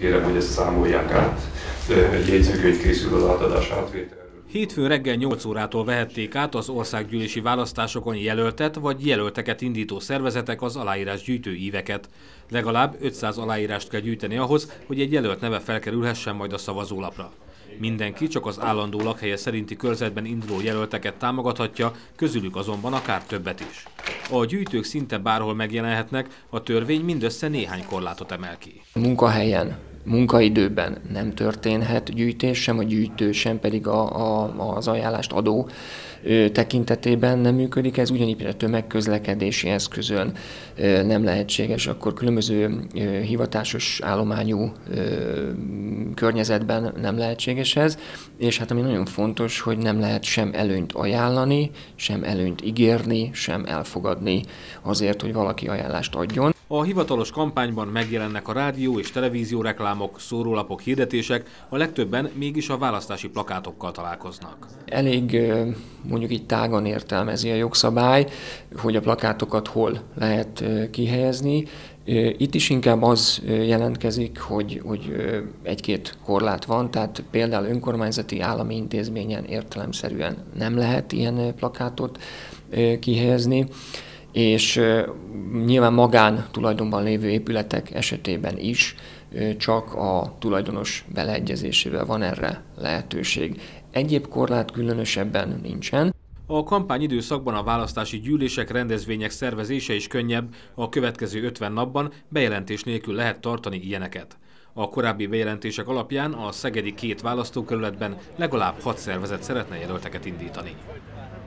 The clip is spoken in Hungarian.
Kérem, hogy ezt számolják át. Jegyzőkönyv készül az átadás átvételről. Hétfőn reggel 8 órától vehették át az országgyűlési választásokon jelöltet vagy jelölteket indító szervezetek az aláírásgyűjtő íveket. Legalább 500 aláírást kell gyűjteni ahhoz, hogy egy jelölt neve felkerülhessen majd a szavazólapra. Mindenki csak az állandó lakhelye szerinti körzetben induló jelölteket támogathatja, közülük azonban akár többet is. A gyűjtők szinte bárhol megjelenhetnek, a törvény mindössze néhány korlátot emel ki. Munkahelyen, munkaidőben nem történhet gyűjtés, sem a gyűjtő, sem pedig az ajánlást adó tekintetében nem működik. Ez ugyanígy a tömegközlekedési eszközön nem lehetséges, akkor különböző hivatásos állományú környezetben nem lehetséges ez, és hát ami nagyon fontos, hogy nem lehet sem előnyt ajánlani, sem előnyt ígérni, sem elfogadni azért, hogy valaki ajánlást adjon. A hivatalos kampányban megjelennek a rádió és televízió reklámok, szórólapok, hirdetések, a legtöbben mégis a választási plakátokkal találkoznak. Elég mondjuk így tágan értelmezi a jogszabály, hogy a plakátokat hol lehet kihelyezni. Itt is inkább az jelentkezik, hogy egy-két korlát van, tehát például önkormányzati állami intézményen értelemszerűen nem lehet ilyen plakátot kihelyezni, és nyilván magán tulajdonban lévő épületek esetében is csak a tulajdonos beleegyezésével van erre lehetőség. Egyéb korlát különösebben nincsen. A kampányidőszakban a választási gyűlések, rendezvények szervezése is könnyebb, a következő 50 napban bejelentés nélkül lehet tartani ilyeneket. A korábbi bejelentések alapján a szegedi 2 választókerületben legalább 6 szervezet szeretne jelölteket indítani.